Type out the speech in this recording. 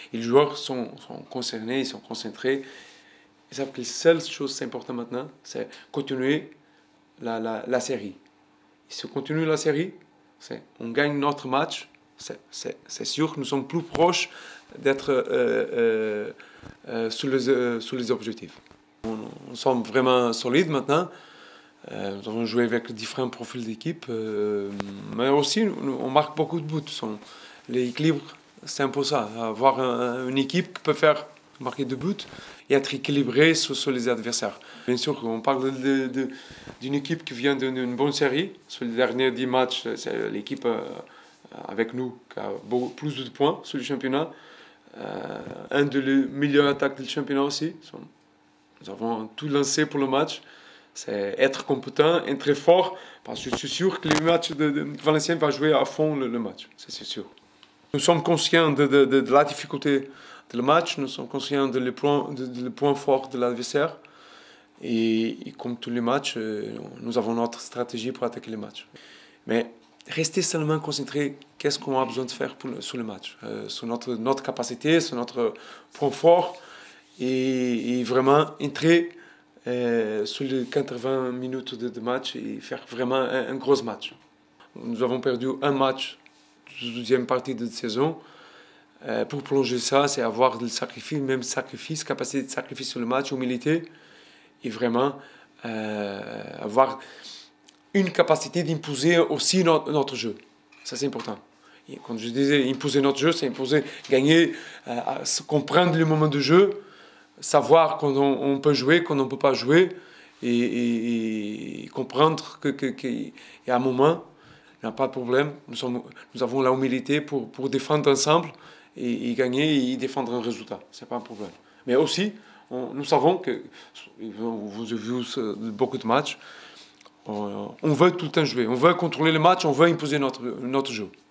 Et les joueurs sont concernés, ils sont concentrés. Ils savent que la seule chose importante maintenant, c'est continuer la série. Et si on continue la série, on gagne notre match, c'est sûr que nous sommes plus proches d'être sous les objectifs. Nous sommes vraiment solides maintenant. Nous avons joué avec différents profils d'équipe, mais aussi on marque beaucoup de buts. L'équilibre, c'est un peu ça. Avoir une équipe qui peut faire marquer des buts et être équilibrée sur les adversaires. Bien sûr, on parle d'une équipe qui vient d'une bonne série. Sur les derniers 10 matchs, c'est l'équipe avec nous qui a plus de points sur le championnat. Un des meilleures attaques du championnat aussi. Nous avons tout lancé pour le match. C'est être compétent, être très fort, parce que je suis sûr que le match de Valenciennes va jouer à fond le match, c'est sûr. Nous sommes conscients de la difficulté du match, nous sommes conscients de le point fort de l'adversaire, et comme tous les matchs, nous avons notre stratégie pour attaquer les matchs. Mais rester seulement concentré, qu'est-ce qu'on a besoin de faire sur le match, sur notre capacité, sur notre point fort, et vraiment entrer sur les 80 minutes de match et faire vraiment un gros match. Nous avons perdu un match de la deuxième partie de la saison. Pour prolonger ça, c'est avoir le sacrifice, même sacrifice, capacité de sacrifice sur le match, humilité, et vraiment avoir une capacité d'imposer aussi notre jeu. Ça, c'est important. Et quand je disais imposer notre jeu, c'est imposer, gagner, comprendre le moment de jeu, savoir quand on peut jouer, quand on ne peut pas jouer, et comprendre qu'il y a un moment, il n'y a pas de problème, nous avons la humilité pour défendre ensemble et gagner et défendre un résultat. Ce n'est pas un problème. Mais aussi, nous savons que, vous avez vu beaucoup de matchs, on veut tout le temps jouer, on veut contrôler le match, on veut imposer notre jeu.